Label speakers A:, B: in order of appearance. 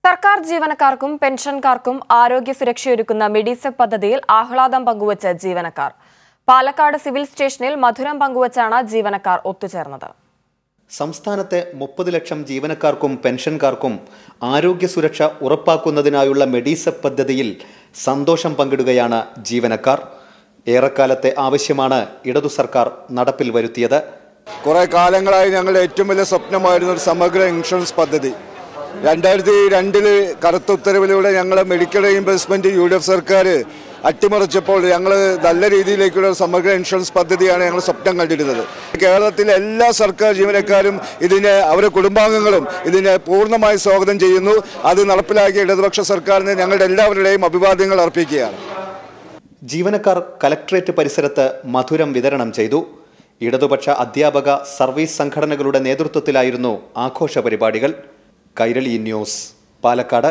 A: സർക്കാർ ജീവനക്കാർക്കും പെൻഷൻകാർക്കും ആരോഗ്യ സുരക്ഷയൊരുക്കുന്ന മെഡിസെപ് പദ്ധതിയിൽ ആഹ്ലാദം പങ്കുവച്ച ജീവനക്കാർ. പാലക്കാട് സിവിൽ സ്റ്റേഷനിൽ മധുരം പങ്കുവച്ചാണ് ജീവനക്കാർ ഒത്തുചേർന്നത്.
B: സംസ്ഥാനത്തെ 30 ലക്ഷം ജീവനക്കാർക്കും പെൻഷൻകാർക്കും ആരോഗ്യ സുരക്ഷ ഉറപ്പാക്കുന്നതിനായുള്ള മെഡിസെപ് പദ്ധതിയിൽ സന്തോഷം പങ്കിടുകയാണ് ജീവനക്കാർ. ഏറെക്കാലത്തെ ആവശ്യമാണ് ഇടതു സർക്കാർ നടപ്പിൽ വരുത്തിയത്.
C: കുറേ കാലങ്ങളായി ഞങ്ങളുടെ ഏറ്റവും വലിയ സ്വപ്നമായിരുന്ന ഒരു സമഗ്ര ഇൻഷുറൻസ് പദ്ധതി 2002 കറുത്ത ഉത്തരവിലൂടെ ഞങ്ങൾ മെഡിക്കൽ റീഇംബേഴ്സ്മെന്റ് UDF സർക്കാർ അട്ടിമറിച്ചപ്പോൾ ഞങ്ങൾ നല്ല രീതിയിലേക്കുള്ള സമഗ്ര ഇൻഷുറൻസ് പദ്ധതിയാണ് ഞങ്ങൾ സ്വപ്നം കണ്ടിരുന്നത്. കേരളത്തിലെ എല്ലാ സർക്കാർ ജീവനക്കാരും അവരുടെ കുടുംബാംഗങ്ങളും ഇതിനെ പൂർണ്ണമായി സ്വാഗതം ചെയ്യുന്നു. അത് നടപ്പിലാക്കിയ ഇടതുപക്ഷ സർക്കാരിന് ഞങ്ങളുടെ എല്ലാവരുടെയും അഭിവാദ്യങ്ങൾ അർപ്പിക്കുകയാണ്.
B: ജീവനക്കാർ കലക്ട്രേറ്റ് പരിസരത്ത് മധുരം വിതരണം ചെയ്തു. ഇടതുപക്ഷ അധ്യാപക സർവീസ് സംഘടനകളുടെ നേതൃത്വത്തിലായിരുന്നു ആഘോഷ പരിപാടികൾ. കൈരളി ന്യൂസ്, പാലക്കാട്.